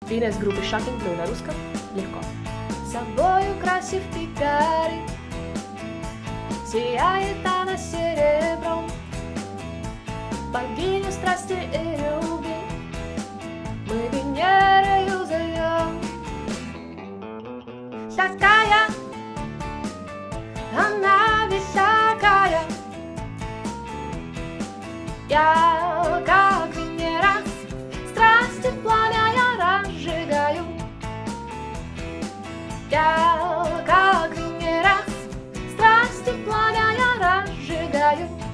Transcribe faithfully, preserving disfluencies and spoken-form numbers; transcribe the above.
Вина из группы Shocking Blue на русском легко. Собою красив Пикари, сияет она серебром, богиню страсти и любви мы Венерою зовем. Такая она весь такая, я как Венера, страсти пламя я разжигаю. Я как Венера, страсти пламя я разжигаю.